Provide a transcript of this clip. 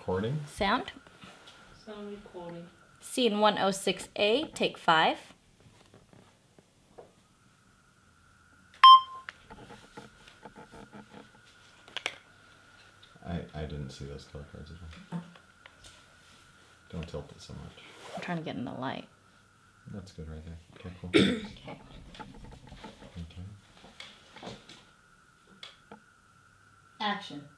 recording. Sound. Sound recording. Scene 106A, take 5. I didn't see those color cards at all. Don't tilt it so much. I'm trying to get in the light. That's good right there. Okay, cool. Okay. Okay. Action.